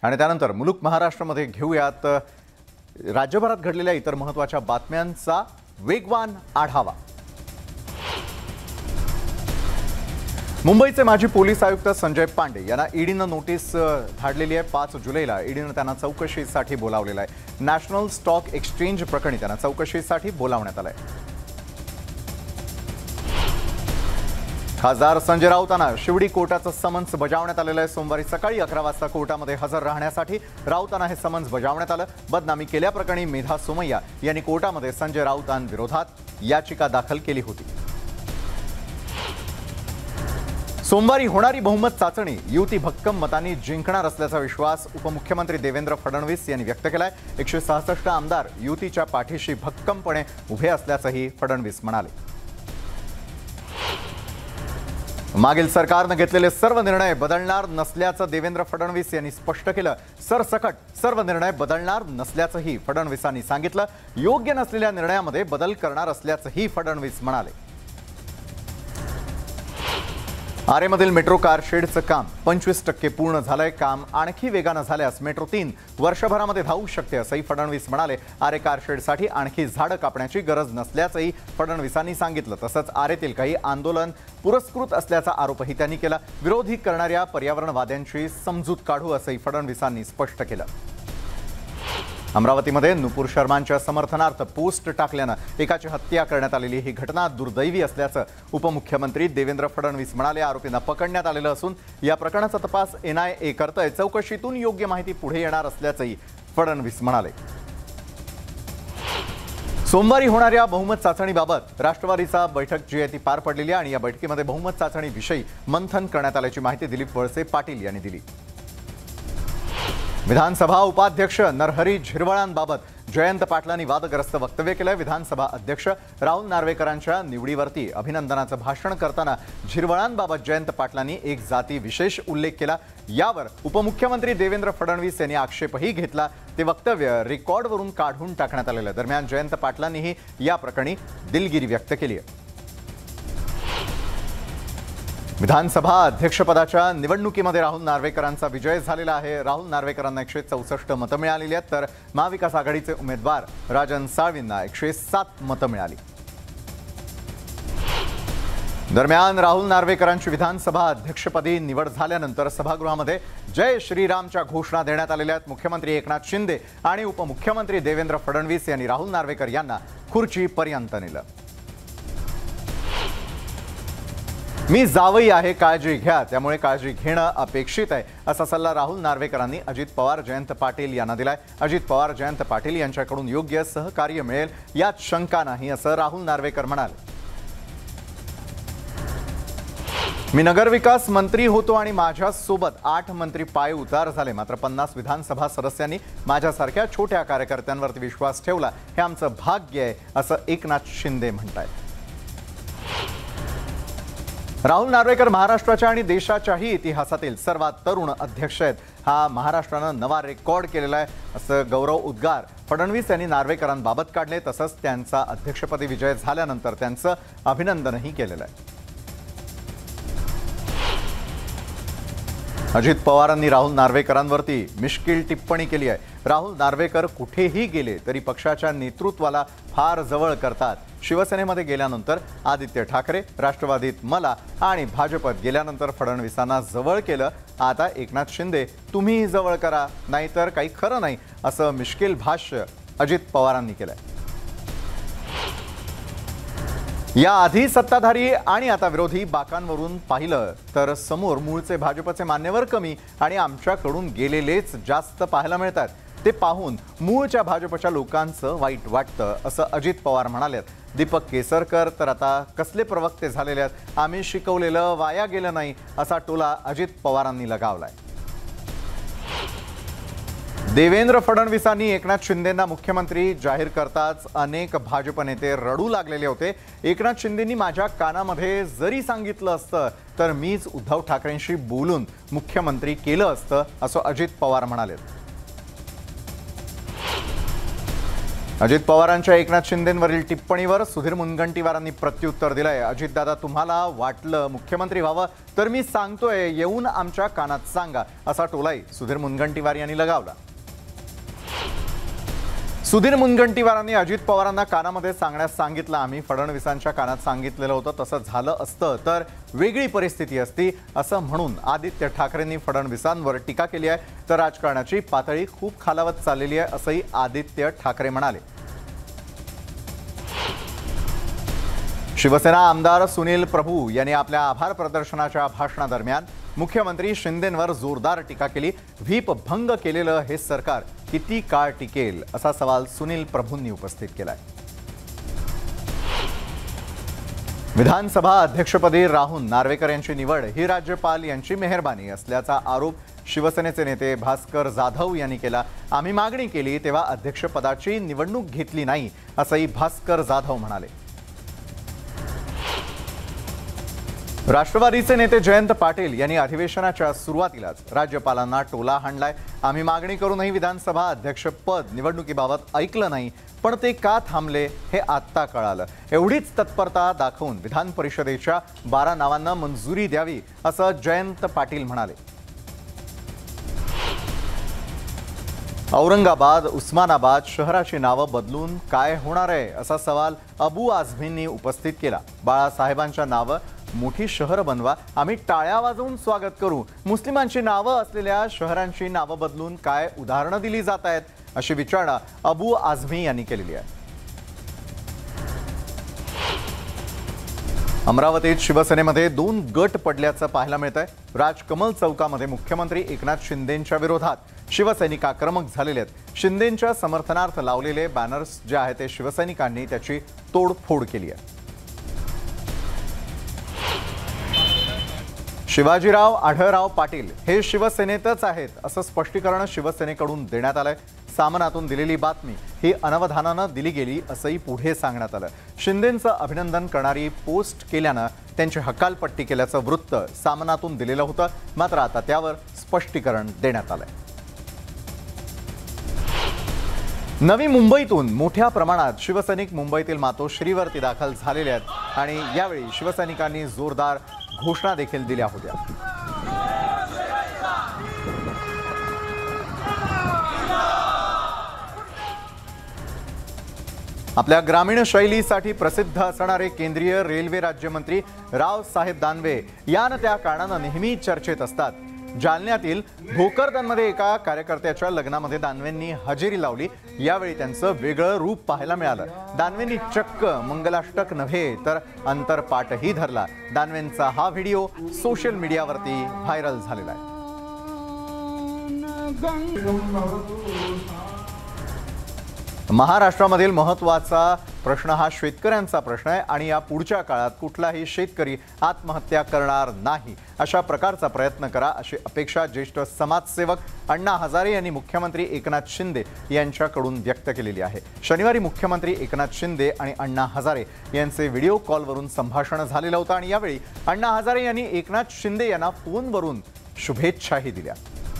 आणि त्यानंतर मुलुक महाराष्ट्रामध्ये घेऊयात राज्यभरात घडलेल्या इतर महत्त्वाच्या बातम्यांचा वेगवान आढावा। मुंबईचे माजी पोलीस आयुक्त संजय पांडे यांना ईडीने नोटीस धाडलेली आहे। 5 जुलैला ईडीने त्यांना चौकशीसाठी बोलावलेलं आहे। नॅशनल स्टॉक एक्सचेंज प्रकरणी त्यांना चौकशीसाठी बोलावण्यात आलं आहे। खासदार संजय राऊतांना शिवडी कोर्टाचं समन्स बजावण्यात आलेलं आहे। सोमवारी सकाळी 11 वाजता कोर्टामध्ये हजर राहण्यासाठी राऊतांना हे समन्स बजावण्यात आलं। बदनामी केल्याप्रकरणी मेधा सोमय्या यांनी कोर्टामध्ये संजय राऊतांविरोधात याचिका दाखल केली होती। सोमवारी होणारी बहुमत चाचणी युती भक्कम मतांनी जिंकणार असल्याचा विश्वास उपमुख्यमंत्री देवेंद्र फडणवीस यांनी व्यक्त केलाय। 166 आमदार युतीच्या पाठीशी भक्कमपणे उभे असल्याचंही फडणवीस म्हणाले। मागील सरकारने घेतलेले सर्व निर्णय बदलणार नसल्याचं देवेंद्र फडणवीस यांनी स्पष्ट केलं। सरसकट सर्व निर्णय बदलणार नसल्याचंही फडणवीसांनी सांगितलं। योग्य नसलेल्या निर्णयामध्ये बदल करणार असल्याचंही फडणवीस म्हणाले। आरेमधील मेट्रो कारशेडचं काम 25% पूर्ण झालंय। काम आणखी वेगानं झाल्यास मेट्रो 3 वर्षभरामध्ये धावू शकते असंही फडणवीस म्हणाले। आरे कारशेडसाठी आणखी झाडं कापण्याची गरज नसल्याचंही फडणवीसांनी सांगितलं। तसंच आरेतील काही आंदोलन पुरस्कृत असल्याचा आरोपही त्यांनी केला। विरोधी करणाऱ्या पर्यावरणवाद्यांची समजूत काढू असंही फडणवीसांनी स्पष्ट केलं। अमरावतीमध्ये नुपूर शर्मांच्या समर्थनार्थ पोस्ट टाकल्यानं एकाची हत्या करण्यात आलेली ही घटना दुर्दैवी असल्याचं उपमुख्यमंत्री देवेंद्र फडणवीस म्हणाले। आरोपींना पकडण्यात आलेलं असून या प्रकरणाचा तपास NIA करतोय। चौकशीतून योग्य माहिती पुढे येणार असल्याचंही फडणवीस म्हणाले। सोमवारी होणाऱ्या बहुमत चाचणीबाबत राष्ट्रवादीचा बैठक जी आहे ती पार पडलेली आहे आणि या बैठकीमध्ये बहुमत चाचणीविषयी मंथन करण्यात आल्याची माहिती दिलीप वळसे पाटील यांनी दिली। विधानसभा उपाध्यक्ष नरहरी झिरवाळांबाबत जयंत पाटलांनी वादग्रस्त वक्तव्य केलं। विधानसभा अध्यक्ष राहुल नार्वेकरांच्या निवडीवरती अभिनंदनाचं भाषण करताना झिरवाळांबाबत जयंत पाटलांनी एक जाती विशेष उल्लेख केला। यावर उपमुख्यमंत्री देवेंद्र फडणवीस यांनी आक्षेपही घेतला। ते वक्तव्य रेकॉर्डवरून काढून टाकण्यात आलेलं। दरम्यान जयंत पाटलांनीही या प्रकरणी दिलगिरी व्यक्त केली आहे। विधानसभा अध्यक्षपदाच्या निवडणुकीमध्ये राहुल नार्वेकरांचा विजय झालेला आहे। राहुल नार्वेकरांना 164 मतं मिळालेली आहेत तर महाविकास आघाडीचे उमेदवार राजन साळवींना 107 मतं मिळाली। दरम्यान राहुल नार्वेकरांची विधानसभा अध्यक्षपदी निवड झाल्यानंतर सभागृहामध्ये जय श्रीरामच्या घोषणा देण्यात आलेल्या आहेत। मुख्यमंत्री एकनाथ शिंदे आणि उपमुख्यमंत्री देवेंद्र फडणवीस यांनी राहुल नार्वेकर यांना खुर्चीपर्यंत नेलं। मी जावई आहे, काळजी घ्या, त्यामुळे काळजी घेणं अपेक्षित आहे असा सल्ला राहुल नार्वेकरांनी अजित पवार जयंत पाटील यांना दिलाय। अजित पवार जयंत पाटील यांच्याकडून योग्य सहकार्य मिळेल यात शंका नाही असं राहुल नार्वेकर म्हणाले। मी नगरविकास मंत्री होतो आणि माझ्यासोबत 8 मंत्री पाय उतार झाले, मात्र 50 विधानसभा सदस्यांनी माझ्यासारख्या छोट्या कार्यकर्त्यांवरती विश्वास ठेवला, हे आमचं भाग्य आहे असं एकनाथ शिंदे म्हणतायत। राहुल नार्वेकर महाराष्ट्राच्या आणि देशाच्याही इतिहासातील सर्वात तरुण अध्यक्ष आहेत। हा महाराष्ट्रानं नवा रेकॉर्ड केलेला आहे असं गौरव उद्गार फडणवीस यांनी नार्वेकरांबाबत काढले। तसंच त्यांचा अध्यक्षपदी विजय झाल्यानंतर त्यांचं अभिनंदनही केलेलं आहे। अजित पवारांनी राहुल नार्वेकरांवरती मिश्कील टिप्पणी केली आहे। राहुल नार्वेकर कुठेही गेले तरी पक्षाच्या नेतृत्वाला फार जवळ करतात। शिवसेनेमध्ये गेल्यानंतर आदित्य ठाकरे, राष्ट्रवादीत मला आणि भाजपत गेल्यानंतर फडणवीसांना जवळ केलं। आता एकनाथ शिंदे तुम्हीही जवळ करा, नाहीतर काही खरं नाही असं मिश्कील भाष्य अजित पवारांनी केलंय। याआधी सत्ताधारी आणि आता विरोधी बाकांवरून पाहिलं तर समोर मूळचे भाजपचे मान्यवर कमी आणि आमच्याकडून गेलेलेच जास्त पाहायला मिळतात। ते पाहून मूळच्या भाजपच्या लोकांचं वाईट वाटतं असं अजित पवार म्हणालेत। दीपक केसरकर तर आता कसले प्रवक्ते झालेले आहेत, आम्ही शिकवलेलं वाया गेलं नाही असा टोला अजित पवारांनी लगावलाय। देवेंद्र फडणवीसांनी एकनाथ शिंदेंना मुख्यमंत्री जाहीर करताच अनेक भाजप नेते रडू लागलेले होते। एकनाथ शिंदेंनी माझ्या कानामध्ये जरी सांगितलं असतं तर मीच उद्धव ठाकरेंशी बोलून मुख्यमंत्री केलं असतं असं अजित पवार म्हणाले। अजित पवारांच्या एकनाथ शिंदेंवरील टिप्पणीवर सुधीर मुनगंटीवारांनी प्रत्युत्तर दिलंय। अजितदादा, तुम्हाला वाटलं मुख्यमंत्री व्हावं तर मी सांगतोय, येऊन आमच्या कानात सांगा, असा टोलाही सुधीर मुनगंटीवार यांनी लगावला। सुधीर मुनगंटीवारांनी अजित पवारांना कानामध्ये सांगण्यास सांगितलं, आम्ही फडणवीसांच्या कानात सांगितलेलं होतं, तसं झालं असतं तर वेगळी परिस्थिती असती, असं म्हणून आदित्य ठाकरेंनी फडणवीसांवर टीका केली आहे। तर राजकारणाची पातळी खूप खालावत चाललेली आहे, असंही आदित्य ठाकरे म्हणाले। शिवसेना आमदार सुनील प्रभू यांनी आपल्या आभार प्रदर्शनाच्या भाषणादरम्यान मुख्यमंत्री शिंदेंवर जोरदार टीका केली। व्हीप भंग केलेलं हे सरकार किती काळ टिकेल, असा सवाल सुनील प्रभूंनी उपस्थित केलाय। विधानसभा अध्यक्षपदी राहुल नार्वेकर यांची निवड ही राज्यपाल यांची मेहरबानी असल्याचा आरोप शिवसेनेचे नेते भास्कर जाधव यांनी केला। आम्ही मागणी केली तेव्हा अध्यक्षपदाची निवडणूक घेतली नाही, असंही भास्कर जाधव म्हणाले। राष्ट्रवादीचे नेते जयंत पाटील यांनी अधिवेशनाच्या सुरुवातीलाच राज्यपालांना टोला हाणलाय। आम्ही मागणी करूनही विधानसभा अध्यक्षपद निवडणुकीबाबत ऐकलं नाही, पण ते का थांबले हे आत्ता कळालं। एवढीच तत्परता दाखवून विधान परिषदेच्या 12 नावांना मंजुरी द्यावी, असं जयंत पाटील म्हणाले। औरंगाबाद, उस्मानाबाद शहराची नावं बदलून काय होणार आहे, असा सवाल अबू आझमींनी उपस्थित केला। बाळासाहेबांच्या नावं मोठी शहर बनवा, आम्ही टाळ्या वाजवून स्वागत करू। मुस्लिमांची नावं असलेल्या शहरांची नावं बदलून काय उदाहरणं दिली जात आहेत, अशी विचारणा अबू आझमी यांनी केलेली आहे। अमरावतीत शिवसेनेमध्ये 2 गट पडल्याचं पाहायला मिळतंय। राजकमल चौकामध्ये मुख्यमंत्री एकनाथ शिंदेंच्या विरोधात शिवसैनिक आक्रमक झालेले आहेत। शिंदेंच्या समर्थनार्थ लावलेले बॅनर्स जे आहेत ते शिवसैनिकांनी त्याची तोडफोड केली आहे। शिवाजीराव आढळराव पाटील हे शिवसेनेतच आहेत, असं स्पष्टीकरण शिवसेनेकडून देण्यात आलंय। सामनातून दिलेली बातमी ही अनवधानानं दिली गेली, असंही पुढे सांगण्यात आलं। शिंदेंचं अभिनंदन करणारी पोस्ट केल्यानं त्यांची हकालपट्टी केल्याचं वृत्त सामनातून दिलेलं होतं, मात्र आता त्यावर स्पष्टीकरण देण्यात आलंय। नवी मुंबईतून मोठ्या प्रमाणात शिवसैनिक मुंबईतील मातोश्रीवरती दाखल झालेले आहेत आणि यावेळी शिवसैनिकांनी जोरदार घोषणा देखील दिल्या होत्या। आपल्या ग्रामीण शैलीसाठी प्रसिद्ध असणारे केंद्रीय रेल्वे राज्यमंत्री रावसाहेब दानवे यानं त्या कारणानं नेहमी चर्चेत असतात। जालन्यातील भोकरदनमध्ये एका कार्यकर्त्याच्या लग्नामध्ये दानवेंनी हजेरी लावली। यावेळी त्यांचं वेगळं रूप पाहायला मिळालं। दानवेंनी चक्क मंगलाष्टक नव्हे तर अंतरपाठही धरला। दानवेंचा हा व्हिडिओ सोशल मीडियावरती व्हायरल झालेला आहे। महाराष्ट्रामधील महत्त्वाचा प्रश्न हा शेतकऱ्यांचा प्रश्न आहे आणि या पुढच्या काळात कुठलाही शेतकरी आत्महत्या करणार नाही, अशा प्रकारचा प्रयत्न करा, अशी अपेक्षा ज्येष्ठ समाजसेवक अण्णा हजारे यांनी मुख्यमंत्री एकनाथ शिंदे यांच्याकडून व्यक्त केलेली आहे। शनिवारी मुख्यमंत्री एकनाथ शिंदे आणि अण्णा हजारे यांचे व्हिडिओ कॉलवरून संभाषण झालेलं होतं आणि यावेळी अण्णा हजारे यांनी एकनाथ शिंदे यांना फोनवरून शुभेच्छाही दिल्या।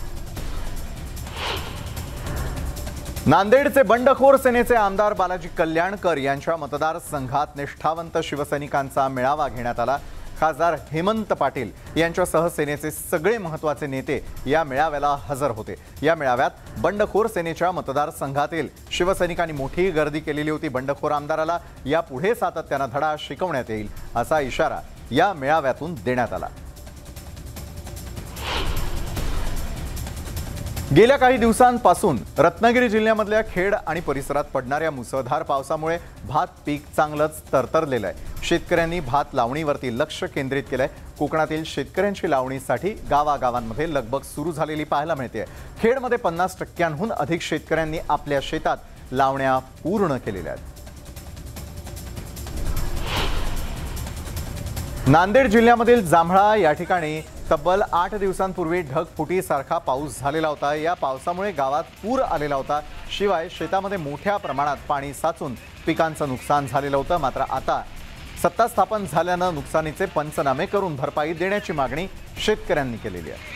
नांदेडचे बंडखोर सेनेचे आमदार बालाजी कल्याणकर यांच्या मतदारसंघात निष्ठावंत शिवसैनिकांचा मेळावा घेण्यात आला। खासदार हेमंत पाटील यांच्यासह सेनेचे सगळे महत्त्वाचे नेते या मेळाव्याला हजर होते। या मेळाव्यात बंडखोर सेनेच्या मतदारसंघातील शिवसैनिकांनी मोठी गर्दी केलेली होती। बंडखोर आमदाराला यापुढे सातत्यानं धडा शिकवण्यात येईल, असा इशारा या मेळाव्यातून देण्यात आला। गेल्या काही दिवसांपासून रत्नागिरी जिल्ह्यामधल्या खेड आणि परिसरात पडणाऱ्या मुसळधार पावसामुळे भात पीक चांगलंच तरतरलेलं आहे। शेतकऱ्यांनी भात लावणीवरती लक्ष केंद्रित केलंय। कोकणातील शेतकऱ्यांची लावणीसाठी गावागावांमध्ये लगबग सुरू झालेली पाहायला मिळते। खेडमध्ये 50%हून अधिक शेतकऱ्यांनी आपल्या शेतात लावण्या पूर्ण केलेल्या आहेत। नांदेड जिल्ह्यामधील जांभळा या ठिकाणी तब्बल 8 दिवसांपूर्वी ढगफुटीसारखा पाऊस झालेला होता। या पावसामुळे गावात पूर आलेला होता। शिवाय शेतामध्ये मोठ्या प्रमाणात पाणी साचून पिकांचं नुकसान झालेलं होतं। मात्र आता सत्ता स्थापन झाल्यानं नुकसानीचे पंचनामे करून भरपाई देण्याची मागणी शेतकऱ्यांनी केलेली आहे।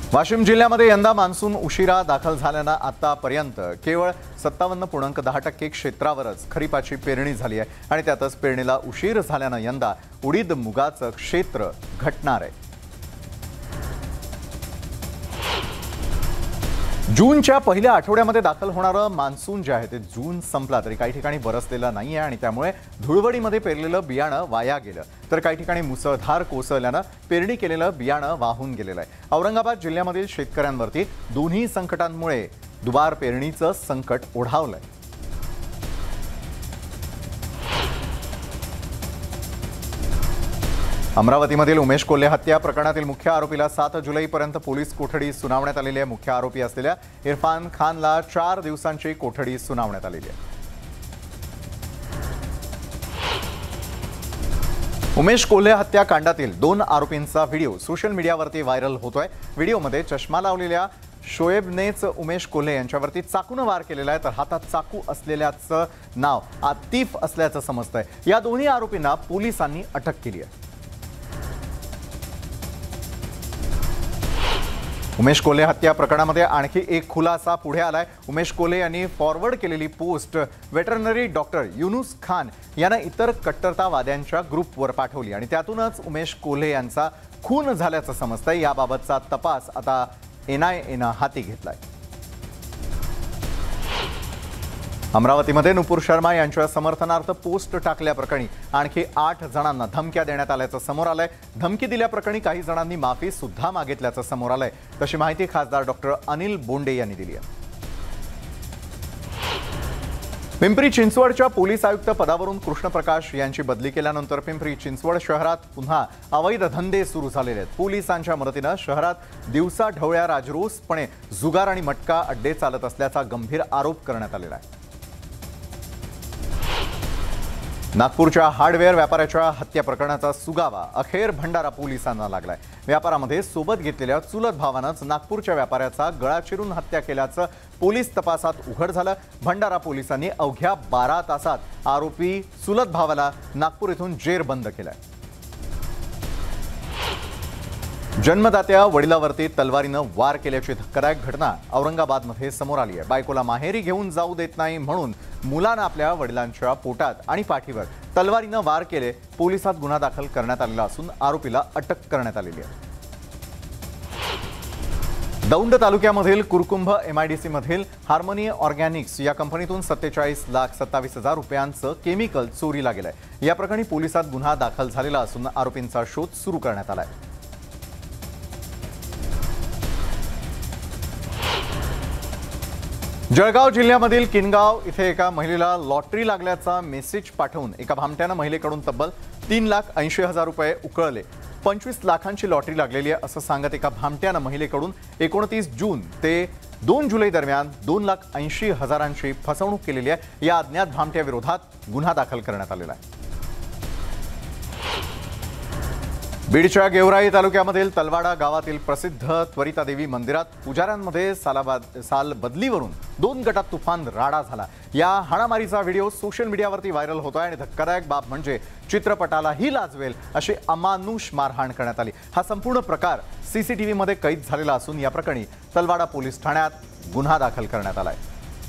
वाशिम जिल्ह्यामध्ये यंदा मान्सून उशिरा दाखल झाल्यानं आतापर्यंत केवळ 57.10% क्षेत्रावरच खरीपाची पेरणी झाली आहे आणि त्यातच पेरणीला उशीर झाल्यानं यंदा उडीद मुगाचं क्षेत्र घटणार आहे। जूनच्या पहिल्या आठवड्यामध्ये दाखल होणारं मान्सून जे आहे ते जून संपला तरी काही ठिकाणी बरसलेलं नाही आहे आणि त्यामुळे धुळवडीमध्ये पेरलेलं बियाणं वाया गेलं तर काही ठिकाणी मुसळधार कोसळल्यानं पेरणी केलेलं बियाणं वाहून गेलेलं आहे। औरंगाबाद जिल्ह्यामधील शेतकऱ्यांवरती दोन्ही संकटांमुळे दुबार पेरणीचं संकट ओढावलंय। अमरावतीमधील उमेश कोल्हे हत्या प्रकरणातील मुख्य आरोपीला 7 जुलैपर्यंत पोलीस कोठडी सुनावण्यात आलेली आहे। मुख्य आरोपी असलेल्या इरफान खानला 4 दिवसांची कोठडी सुनावण्यात आलेली आहे। उमेश कोल्हे हत्याकांडातील 2 आरोपींचा व्हिडिओ सोशल मीडियावरती व्हायरल होतोय। व्हिडिओमध्ये चष्मा लावलेल्या शोएबनेच उमेश कोल्हे यांच्यावरती चाकूने वार केलेला आहे तर हातात चाकू असलेल्याचं नाव आतिफ असल्याचं समजतंय। या दोन्ही आरोपींना पोलिसांनी अटक केली आहे। उमेश कोल्हे हत्या प्रकरणामध्ये आणखी एक खुलासा पुढे आलाय। उमेश कोल्हे यांनी फॉरवर्ड केलेली post veterinary doctor Yunus Khan यांना इतर कट्टरतावाद्यांच्या ग्रुपवर पाठवली आणि त्यातूनच उमेश कोल्हे यांचा खून झाल्याचं समजतंय। याबाबतचा तपास आता NIAनं हाती घेतलाय। अमरावतीमध्ये नुपूर शर्मा यांच्या समर्थनार्थ पोस्ट टाकल्याप्रकरणी आणखी 8 जणांना धमक्या देण्यात आल्याचं समोर आलंय। धमकी दिल्याप्रकरणी काही जणांनी माफी सुद्धा मागितल्याचं समोर आलंय। तशी माहिती खासदार डॉक्टर अनिल बोंडे यांनी दिली आहे। पिंपरी चिंचवडच्या पोलीस आयुक्त पदावरून कृष्णप्रकाश यांची बदली केल्यानंतर पिंपरी चिंचवड शहरात पुन्हा अवैध धंदे सुरू झालेले आहेत। पोलिसांच्या मदतीनं शहरात दिवसा ढवळ्या राजरोसपणे जुगार आणि मटका अड्डे चालत असल्याचा गंभीर आरोप करण्यात आलेला आहे। नागपूरच्या हार्डवेअर व्यापाऱ्याच्या हत्या प्रकरणाचा सुगावा अखेर भंडारा पोलिसांना लागलाय। व्यापारामध्ये सोबत घेतलेल्या चुलत भावानंच नागपूरच्या व्यापाऱ्याचा गळा चिरून हत्या केल्याचं पोलीस तपासात उघड झालं। भंडारा पोलिसांनी अवघ्या 12 तासात आरोपी चुलत भावाला नागपूर येथून जेरबंद केलाय। जन्मदात्या वडिलावरती तलवारीनं वार केल्याची धक्कादायक घटना औरंगाबादमध्ये समोर आली आहे। बायकोला माहेरी घेऊन जाऊ देत नाही म्हणून मुलानं आपल्या वडिलांच्या पोटात आणि पाठीवर तलवारीनं वार केले। पोलिसात गुन्हा दाखल करण्यात आलेला असून आरोपीला अटक करण्यात आलेली आहे। दौंड तालुक्यामधील कुरकुंभ MIDC मधील हार्मोनी ऑर्गॅनिक्स या कंपनीतून 47,27,000 रुपयांचं केमिकल चोरीला गेलंय। या प्रकरणी पोलिसात गुन्हा दाखल झालेला असून आरोपींचा शोध सुरू करण्यात आलाय। जळगाव जिल्ह्यामधील किनगाव इथे एका महिलेला लॉटरी लागल्याचा मेसेज पाठवून एका भामट्यानं महिलेकडून तब्बल 3,80,000 रुपये उकळले। 25 लाखांची लॉटरी लागलेली आहे असं सांगत एका भामट्यानं महिलेकडून 29 जून ते 2 जुलै दरम्यान 2,80,000ची फसवणूक केलेली आहे। या अज्ञात भामट्याविरोधात गुन्हा दाखल करण्यात आलेला आहे। बीडच्या गेवराई तालुक्यामधील तलवाडा गावातील प्रसिद्ध त्वरितादेवी मंदिरात पुजाऱ्यांमध्ये साल बदलीवरून 2 गटात तुफान राडा झाला। या हाणामारीचा व्हिडिओ सोशल मीडियावरती व्हायरल होतोय आणि धक्कादायक बाब म्हणजे चित्रपटालाही लाजवेल अशी अमानुष मारहाण करण्यात आली। हा संपूर्ण प्रकार CCTV मध्ये कैद झालेला असून या प्रकरणी तलवाडा पोलीस ठाण्यात गुन्हा दाखल करण्यात आलाय।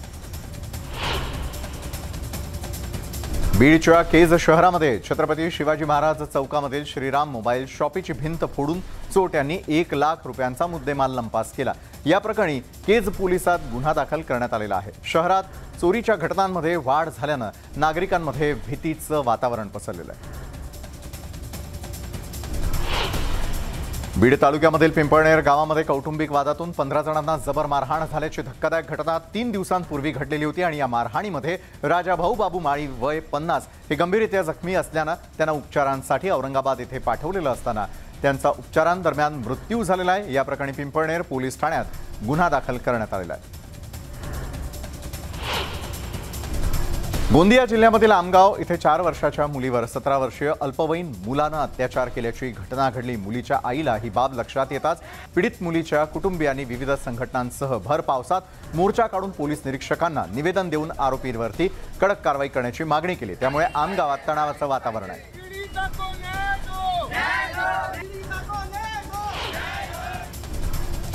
बीडच्या केज शहरामध्ये छत्रपती शिवाजी महाराज चौकामधील श्रीराम मोबाईल शॉपीची भिंत फोडून चोरट्यांनी 1 लाख रुपयांचा मुद्देमाल लंपास केला। या प्रकरणी केज पोलिसात गुन्हा दाखल करण्यात आलेला आहे। शहरात चोरीच्या घटनांमध्ये वाढ झाल्यानं नागरिकांमध्ये भीतीचं वातावरण पसरलेलं आहे। बीड तालुक्यामधील पिंपळनेर गावामध्ये कौटुंबिक वादातून 15 जणांना जबर मारहाण झाल्याची धक्कादायक घटना 3 दिवसांपूर्वी घडलेली होती आणि या मारहाणीमध्ये राजाभाऊ बाबू माळी वय 50 हे गंभीररीत्या जखमी असल्यानं त्यांना उपचारांसाठी औरंगाबाद येथे पाठवलेलं असताना त्यांचा उपचारांदरम्यान मृत्यू झालेला आहे। या प्रकरणी पिंपळनेर पोलीस ठाण्यात गुन्हा दाखल करण्यात आलेला आहे। गोंदिया जिल्ह्यामधील आमगाव इथे 4 वर्षाच्या मुलीवर 17 वर्षीय अल्पवयीन मुलानं अत्याचार केल्याची घटना घडली। मुलीच्या आईला ही बाब लक्षात येताच पीडित मुलीच्या कुटुंबियांनी विविध संघटनांसह भर पावसात मोर्चा काढून पोलीस निरीक्षकांना निवेदन देऊन आरोपींवरती कडक कारवाई करण्याची मागणी केली। त्यामुळे आमगावात तणावाचं वातावरण आहे।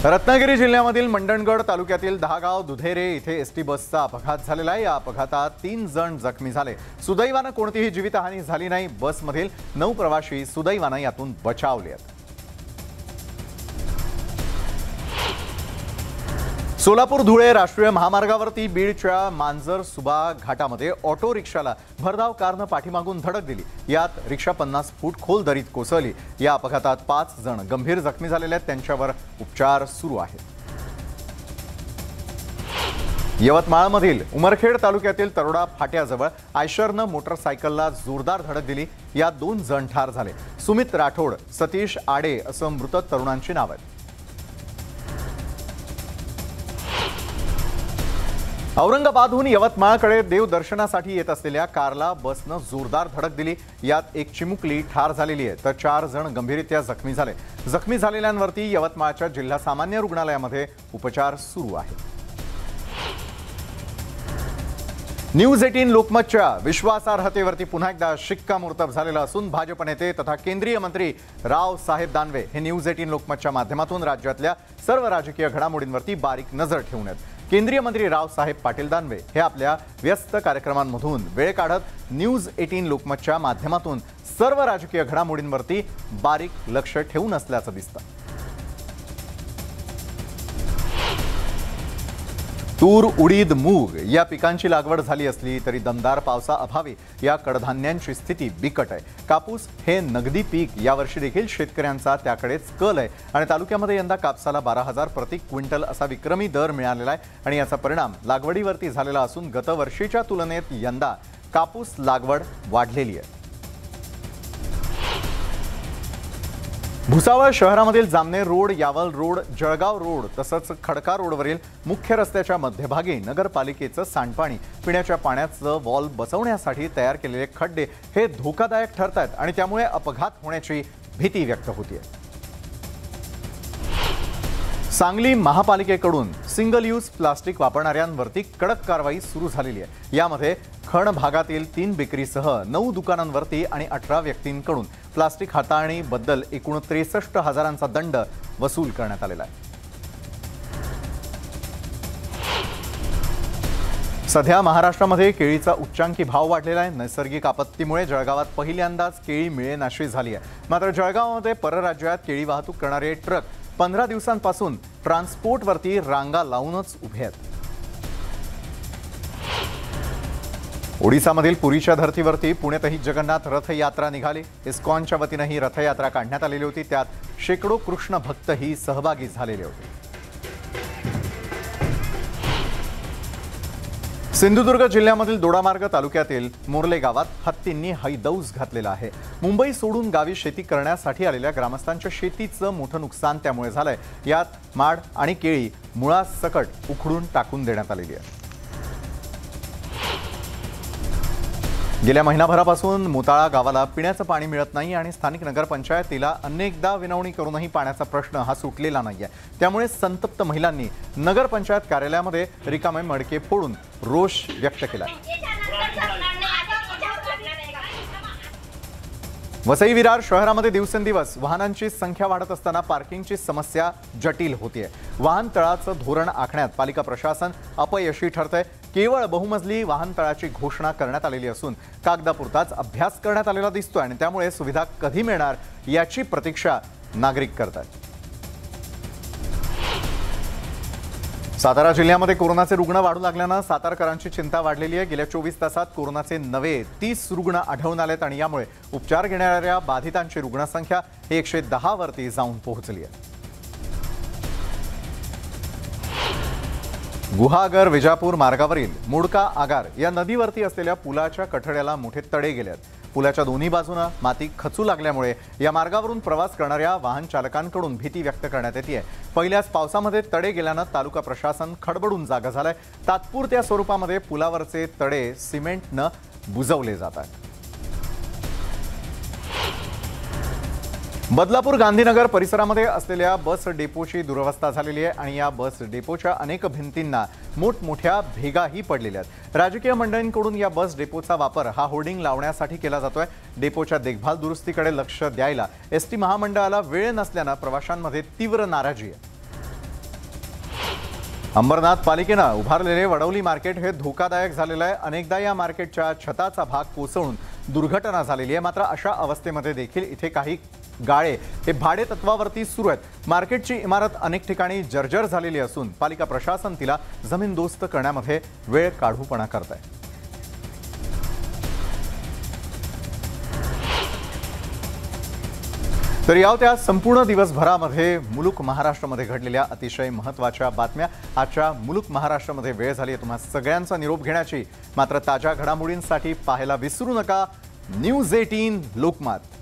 रत्नागिरी जिल्ह्यामधील मंडणगड तालुक्यातील दहागाव दुधेरे इथे एसटी बसचा अपघात झालेला आहे। या अपघातात 3 जण जखमी झाले। सुदैवाने कोणतीही जीवितहानी झाली नाही। बसमधील 9 प्रवासी सुदैवाने यातून बचावले आहेत। सोलापूर धुळे राष्ट्रीय महामार्गावरती बीडच्या मांजर सुबा घाटामध्ये ऑटो रिक्षाला भरधाव कारने पाठीमागून धडक दिली। यात रिक्षा 50 फूट खोल दरीत कोसळली। या अपघातात 5 जण गंभीर जखमी झालेले आहेत, त्यांच्यावर उपचार सुरू आहेत। यवतमाळमधील उमरखेड तालुक्यातील तरोडा फाट्याजवळ आयशरने मोटरसायकलला जोरदार धडक दिली। यात 2 जण ठार झाले। सुमित राठोड, सतीश आडे असं मृत तरुणांची नाव आहेत। औरंगाबादहून यवतमाळकडे देवदर्शनासाठी येत असलेल्या कारला बसने जोरदार धडक दिली। यात एक चिमुकली ठार झालेली आहे, तर 4 जण गंभीररीत्या जखमी झाले। जखमी झालेल्यांवरती यवतमाळच्या जिल्हा सामान्य रुग्णालयामध्ये उपचार सुरू आहेत। न्यूज 18 लोकमतच्या विश्वासार्हतेवरती पुन्हा एकदा शिक्कामोर्तब झालेला असून भाजप नेते तथा केंद्रीय मंत्री रावसाहेब दानवे हे न्यूज 18 लोकमतच्या माध्यमातून राज्यातल्या सर्व राजकीय घडामोडींवरती बारीक नजर ठेवून आहेत। केंद्रीय मंत्री रावसाहेब पाटील दानवे हे आपल्या व्यस्त कार्यक्रमांमधून वेळ काढत न्यूज 18 लोकमतच्या माध्यमातून सर्व राजकीय घडामोडींवरती बारीक लक्ष ठेवून असल्याचं दिसतं। तूर, उडीद, मूग या पिकांची लागवड झाली असली तरी दमदार पावसाअभावी या कडधान्यांची स्थिती बिकट आहे। कापूस हे नगदी पीक यावर्षी देखील शेतकऱ्यांचा त्याकडेच कल आहे आणि तालुक्यामध्ये यंदा कापसाला 12,000 प्रति क्विंटल असा विक्रमी दर मिळालेला आहे आणि याचा परिणाम लागवडीवरती झालेला असून गतवर्षीच्या तुलनेत यंदा कापूस लागवड वाढलेली आहे। भुसावळ शहरामधील Jamner road, Yawal road, Jalgaon road तसंच खडका रोडवरील मुख्य रस्त्याच्या मध्यभागी नगरपालिकेचं सांडपाणी पिण्याच्या पाण्याचं वॉल बसवण्यासाठी तयार केलेले खड्डे हे धोकादायक ठरत आहेत आणि त्यामुळे अपघात होण्याची भीती व्यक्त होते। सांगली महापालिकेकडून सिंगल यूज प्लास्टिक वापरणाऱ्यांवरती कडक कारवाई सुरू झालेली आहे। यामध्ये खण भागातील 3 बेकरीसह 9 दुकानांवरती आणि 18 व्यक्तींकडून प्लास्टिक हाताळणीबद्दल एकूण 63,000चा दंड वसूल करण्यात आलेला आहे। सध्या महाराष्ट्रामध्ये केळीचा उच्चांकी भाव वाढलेला आहे। नैसर्गिक आपत्तीमुळे जळगावात पहिल्यांदाच केळी मिळेनाशी झाली आहे। मात्र जळगावमध्ये परराज्यात केळी वाहतूक करणारे ट्रक 15 दिवसांपासून ट्रान्सपोर्टवरती रांगा लावूनच उभे आहेत। ओडिसामधील पुरीच्या धर्तीवरती पुण्यातही जगन्नाथ रथयात्रा निघाली। इस्कॉनच्या वतीने ही रथयात्रा काढण्यात आलेली होती। त्यात शेकडो कृष्ण भक्तही सहभागी झालेले होते। सिंधुदुर्ग जिल्ह्यामधील दोडामार्ग तालुक्यातील मोर्ले गावात हत्तींनी हैदौस घातलेला आहे। मुंबई सोडून गावी शेती करण्यासाठी आलेल्या ग्रामस्थांच्या शेतीचं मोठं नुकसान त्यामुळे झालंय। यात माड आणि केळी मुळासकट उखडून टाकून देण्यात आलेली आहे। गेल्या महिनाभरापासून मोताळा गावाला पिण्याचं पाणी मिळत नाही आणि स्थानिक नगरपंचायतीला अनेकदा विनवणी करूनही पाण्याचा प्रश्न हा सुटलेला नाहीये। त्यामुळे संतप्त महिलांनी नगरपंचायत कार्यालयामध्ये रिकामे मडके फोडून रोष व्यक्त केला। वसई विरार शहरामध्ये दिवसेंदिवस वाहनांची संख्या वाढत असताना पार्किंगची समस्या जटिल होतीये। वाहन तळाचं धोरण आखण्यात पालिका प्रशासन अपयशी ठरतंय। केवळ बहुमजली वाहनतळाची घोषणा करण्यात आलेली असून कागदापुरताच अभ्यास करण्यात आलेला दिसतोय आणि त्यामुळे सुविधा कधी मिळणार याची प्रतीक्षा नागरिक करतात। सातारा जिल्ह्यामध्ये कोरोनाचे रुग्ण वाढू लागल्याने सातारकरांची चिंता वाढलेली आहे। गेल्या 24 तासात कोरोनाचे नवे 30 रुग्ण आढळून आलेत आणि यामुळे उपचार घेणाऱ्या बाधितांची रुग्णसंख्या 110 वरती जाऊन पोहोचली आहे। गुहागर विजापूर मार्गावरील मुडका आगार या नदीवरती असलेल्या पुलाच्या कठड्याला मोठे तडे गेले आहेत। पुलाच्या दोन्ही बाजूने माती खचू लागल्यामुळे या मार्गावरून प्रवास करणाऱ्या वाहन चालकांकडून भीती व्यक्त करण्यात येते। पहिल्याच पावसामध्ये तडे गेल्याने तालुका प्रशासन खडबडून जागा झालंय। तात्पुरत्या स्वरूपामध्ये पुलावरचे तडे सिमेंटने बुजवले जातात। बदलापूर गांधीनगर परिसरामध्ये असलेल्या बस डेपोची दुरवस्था झालेली आहे आणि या बस डेपोच्या अनेक भिंतींना मोठमोठ्या भेगाही पडलेल्या आहेत। राजकीय मंडळींकडून या बस डेपोचा वापर हा होर्डिंग लावण्यासाठी केला जातोय। डेपोच्या देखभाल दुरुस्तीकडे लक्ष द्यायला एसटी महामंडळाला वेळ नसल्याने प्रवाशांमध्ये तीव्र नाराजी आहे। अंबरनाथ पालिकेनं उभारलेले वडवली मार्केट हे धोकादायक झालेलं आहे। अनेकदा या मार्केटच्या छताचा भाग कोसळून दुर्घटना झालेली आहे। मात्र अशा अवस्थेमध्ये देखील इथे काही गाळे हे भाडे तत्वावरती सुरू आहेत। मार्केटची इमारत अनेक ठिकाणी जर्जर झालेली असून पालिका प्रशासन तिला जमीनदोस्त करण्यामध्ये वेळ काढूपणा करत आहे। तर या संपूर्ण दिवसभरामध्ये मुलुक महाराष्ट्रामध्ये घडलेल्या अतिशय महत्त्वाच्या बातम्या। आजच्या मुलुक महाराष्ट्रामध्ये वेळ झाली आहे तुम्हा सगळ्यांचा निरोप घेण्याची। मात्र ताज्या घडामोडींसाठी पाहायला विसरू नका न्यूज 18 लोकमत।